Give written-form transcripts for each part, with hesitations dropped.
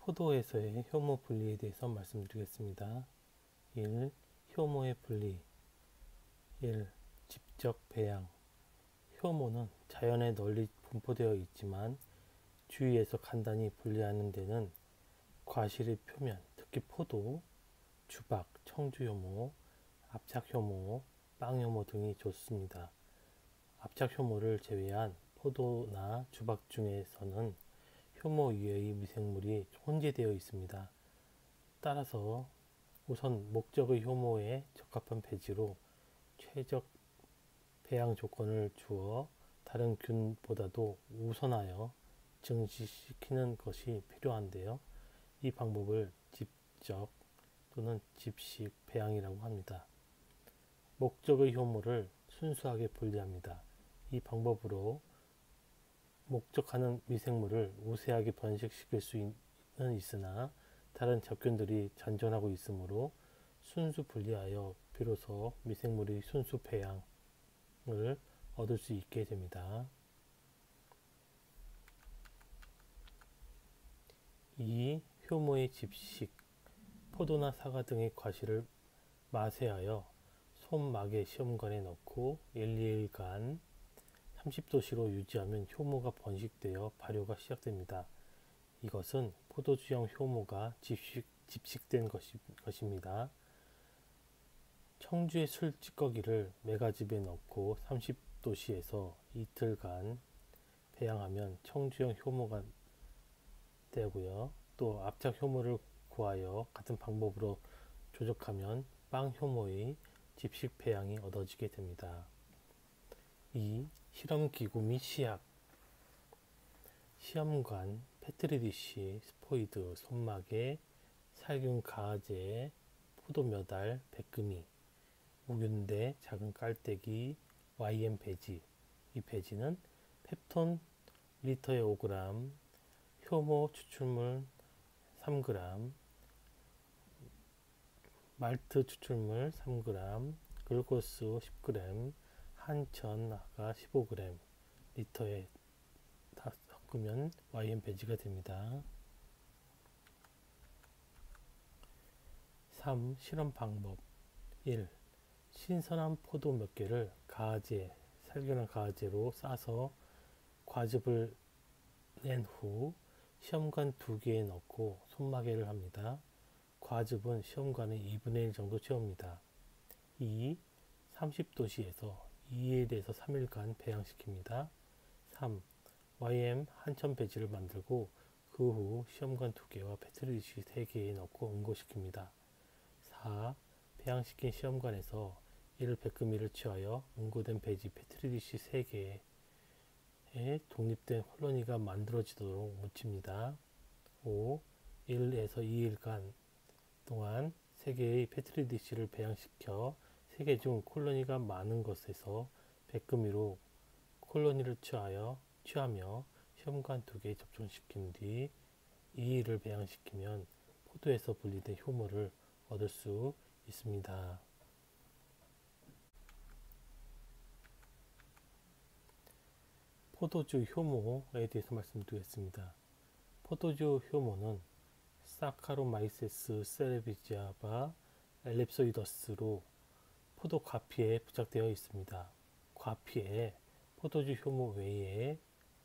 포도에서의 효모 분리에 대해서 말씀드리겠습니다. 1. 효모의 분리. 1. 직접 배양. 효모는 자연에 널리 분포되어 있지만 주위에서 간단히 분리하는 데는 과실의 표면, 특히 포도, 주박, 청주효모, 압착효모, 빵효모 등이 좋습니다. 압착효모를 제외한 포도나 주박 중에서는 효모 이외의 미생물이 혼재되어 있습니다. 따라서 우선 목적의 효모에 적합한 배지로 최적 배양 조건을 주어 다른 균보다도 우선하여 증식시키는 것이 필요한데요. 이 방법을 집적 또는 집식 배양이라고 합니다. 목적의 효모를 순수하게 분리합니다. 이 방법으로 목적하는 미생물을 우세하게 번식시킬 수는 있으나 다른 접균들이 잔존하고 있으므로 순수 분리하여 비로소 미생물의 순수 배양을 얻을 수 있게 됩니다. 2. 효모의 집식. 포도나 사과 등의 과실을 마세하여 솜막의 시험관에 넣고 1, 2일간 30도씨로 유지하면 효모가 번식되어 발효가 시작됩니다. 이것은 포도주형 효모가 집식된 것입니다. 청주의 술 찌꺼기를 메가즙에 넣고 30도씨에서 이틀간 배양하면 청주형 효모가 되고요. 또 압착 효모를 구하여 같은 방법으로 조적하면 빵 효모의 집식 배양이 얻어지게 됩니다. 2. 실험기구 및 시약. 시험관, 페트리디쉬, 스포이드, 손막에 살균 가아제, 포도 몇 알, 백금이, 무균대, 작은 깔때기, YM 배지. 이 배지는 펩톤 리터에 5g, 효모 추출물 3g, 말트 추출물 3g, 글루코스 10g, 한천 아가 15g 리터에 다 섞으면 YM 배지가 됩니다. 3. 실험 방법. 1. 신선한 포도 몇 개를 가아제, 살균한 가아제로 싸서 과즙을 낸 후 시험관 2개에 넣고 손마개를 합니다. 과즙은 시험관의 2분의 1 정도 채웁니다. 2. 30도씨에서 2일에서 3일간 배양시킵니다. 3. YM 한천 배지를 만들고 그 후 시험관 2개와 페트리디쉬 3개에 넣고 응고시킵니다. 4. 배양시킨 시험관에서 1 백금이를 취하여 응고된 배지 페트리디쉬 3개에 독립된 콜로니가 만들어지도록 묻힙니다. 5. 1에서 2일간 동안 3개의 페트리디쉬를 배양시켜 3개 중 콜로니가 많은 것에서 백금이로 콜로니를 취하며 시험관 2개에 접종시킨 뒤 2일을 배양시키면 포도에서 분리된 효모를 얻을 수 있습니다. 포도주 효모에 대해서 말씀드리겠습니다. 포도주 효모는 사카로마이세스 세레비지아바 엘립소이더스로 포도 과피에 부착되어 있습니다. 과피에 포도주 효모 외에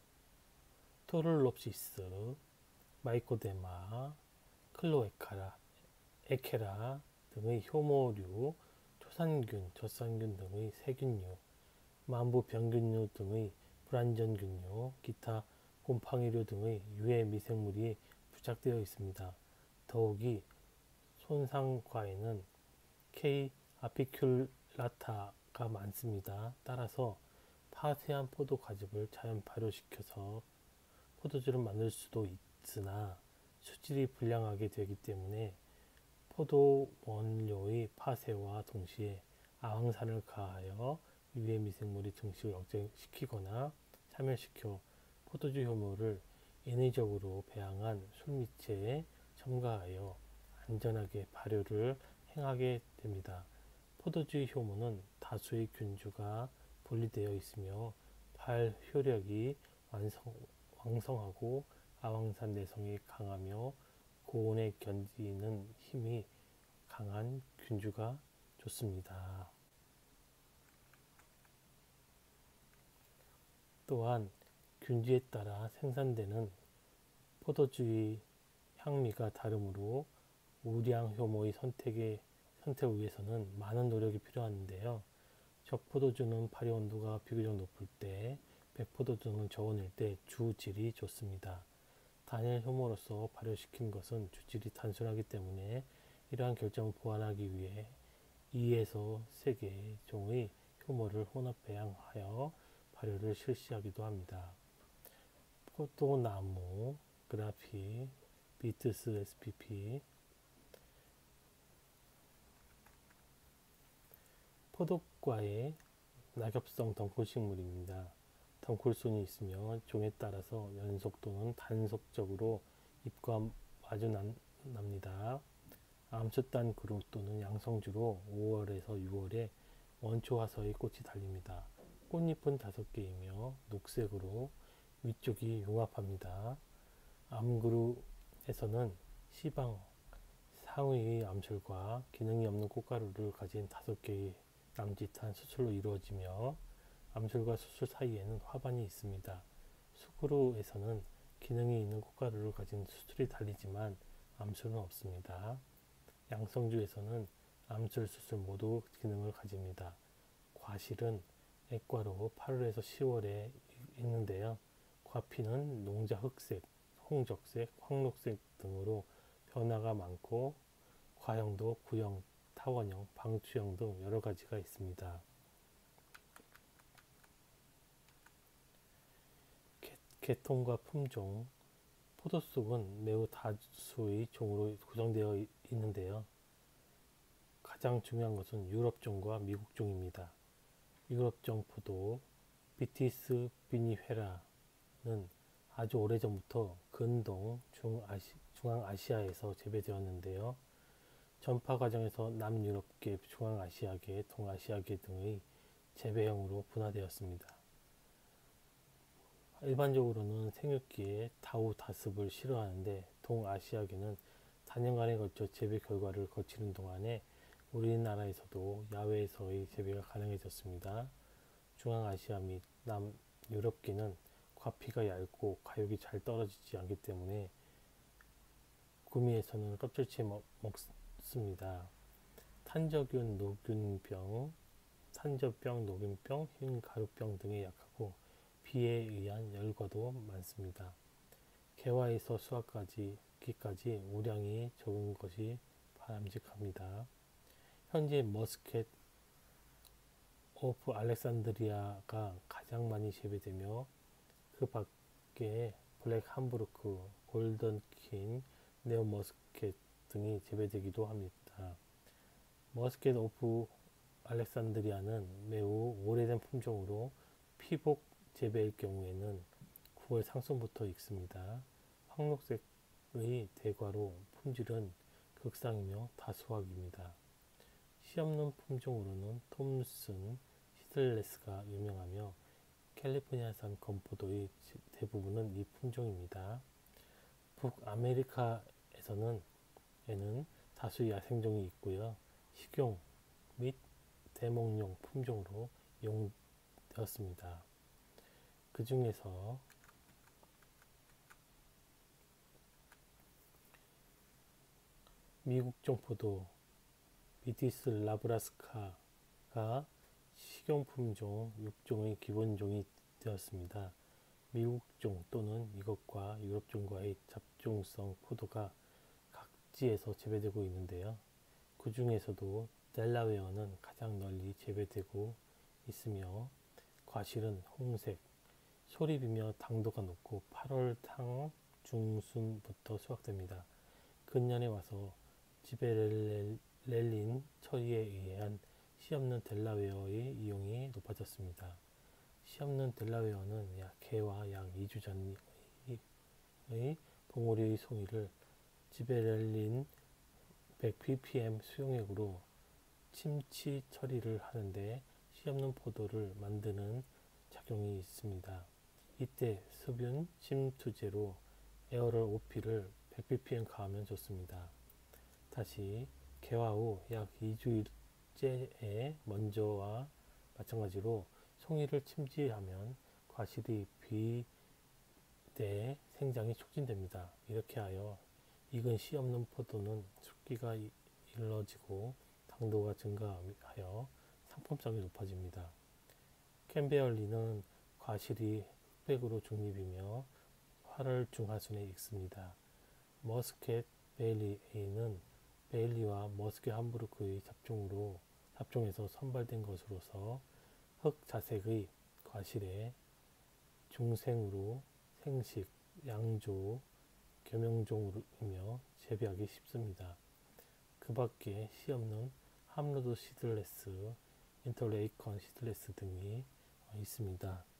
토를롭시스, 마이코데마, 클로에카라, 에케라 등의 효모류, 초산균, 젖산균 등의 세균류, 만부병균류 등의 불완전균류, 기타 곰팡이류 등의 유해 미생물이 부착되어 있습니다. 더욱이 손상과에는 K 아피큘라타가 많습니다. 따라서 파쇄한 포도 과즙을 자연 발효시켜서 포도주를 만들 수도 있으나 수질이 불량하게 되기 때문에 포도 원료의 파쇄와 동시에 아황산을 가하여 유해 미생물의 증식을 억제시키거나 사멸시켜 포도주 효모를 인위적으로 배양한 술미체에 첨가하여 안전하게 발효를 행하게 됩니다. 포도주 효모는 다수의 균주가 분리되어 있으며 발효력이 왕성하고 아황산 내성이 강하며 고온에 견디는 힘이 강한 균주가 좋습니다. 또한 균주에 따라 생산되는 포도주의 향미가 다르므로 우량 효모의 선택을 위해서는 많은 노력이 필요한데요. 적포도주는 발효 온도가 비교적 높을 때, 백포도주는 저온일 때 주질이 좋습니다. 단일 효모로서 발효시킨 것은 주질이 단순하기 때문에 이러한 결정을 보완하기 위해 2에서 3개의 종의 효모를 혼합 배양하여 발효를 실시하기도 합니다. 포도나무, 그라피, 비트스 SPP. 포도과의 낙엽성 덩굴식물입니다. 덩굴순이 있으며 종에 따라서 연속 또는 단속적으로 잎과 마주 납니다. 암숫단 그루 또는 양성주로 5월에서 6월에 원초화서의 꽃이 달립니다. 꽃잎은 5개이며 녹색으로 위쪽이 융합합니다. 암그루에서는 시방 상위의 암술과 기능이 없는 꽃가루를 가진 5개의 남짓한 수술로 이루어지며 암술과 수술 사이에는 화반이 있습니다. 수그루에서는 기능이 있는 꽃가루를 가진 수술이 달리지만 암술은 없습니다. 양성주에서는 암술, 수술 모두 기능을 가집니다. 과실은 액과로 8월에서 10월에 있는데요. 과피는 농자 흑색, 홍적색, 황록색 등으로 변화가 많고 과형도 구형, 타원형, 방추형 등 여러 가지가 있습니다. 계통과 품종. 포도쑥은 매우 다수의 종으로 구성되어 있는데요. 가장 중요한 것은 유럽종과 미국종입니다. 유럽종 포도 비티스 비니페라는 아주 오래전부터 근동, 중앙아시아에서 재배되었는데요. 전파 과정에서 남유럽계, 중앙아시아계, 동아시아계 등의 재배형으로 분화되었습니다. 일반적으로는 생육기에 다우 다습을 실어하는데 동아시아계는 단연간에 걸쳐 재배 결과를 거치는 동안에 우리나라에서도 야외에서의 재배가 가능해졌습니다. 중앙아시아 및 남유럽계는 과피가 얇고 가육이 잘 떨어지지 않기 때문에 구미에서는 껍질째 먹습니다. 탄저균, 노균병, 탄저병, 노균병, 흰가루병 등에 약하고 비에 의한 열과도 많습니다. 개화에서 수확기까지 우량이 적은 것이 바람직합니다. 현재 머스켓 오브 알렉산드리아가 가장 많이 재배되며 그 밖에 블랙 함부르크, 골든킨, 네오 머스켓 등이 재배되기도 합니다. 머스켓 오브 알렉산드리아는 매우 오래된 품종으로 피복 재배일 경우에는 9월 상순부터 익습니다. 황록색의 대과로 품질은 극상이며 다수확입니다. 씨없는 품종으로는 톰슨, 시들레스가 유명하며 캘리포니아산 건포도의 대부분은 이 품종입니다. 북아메리카에는 다수 야생종이 있고요. 식용 및 대목용 품종으로 이용되었습니다. 그 중에서 미국종 포도 비티스 라브라스카가 식용품종 6종의 기본종이 되었습니다. 미국종 또는 이것과 유럽종과의 잡종성 포도가 각지에서 재배되고 있는데요. 그 중에서도 델라웨어는 가장 널리 재배되고 있으며 과실은 홍색, 소립이며 당도가 높고 8월 탕 중순부터 수확됩니다. 근년에 와서 지베렐린 처리에 의한 씨없는 델라웨어의 이용이 높아졌습니다. 씨없는 델라웨어는 개화 약 2주 전의 봉오리의 송이를 지베렐린 100ppm 수용액으로 침치 처리를 하는데 씨없는 포도를 만드는 작용이 있습니다. 이때 습윤 침투제로 에어럴 OP를 100ppm 가하면 좋습니다. 다시 개화 후 약 2주일째에 먼저와 마찬가지로 송이를 침지하면 과실이 비대 생장이 촉진됩니다. 이렇게 하여 익은 씨 없는 포도는 숙기가 일러지고 당도가 증가하여 상품성이 높아집니다. 캔베얼리는 과실이 흑백으로 중립이며 8월 중하순에 익습니다. 머스켓 베일리는 베일리와 머스켓 함부르크의 잡종에서 선발된 것으로서 흑자색의 과실에 중생으로 생식, 양조, 겸용종이며 재배하기 쉽습니다. 그 밖에 씨 없는 함로드 시들레스, 인터레이컨 시들레스 등이 있습니다.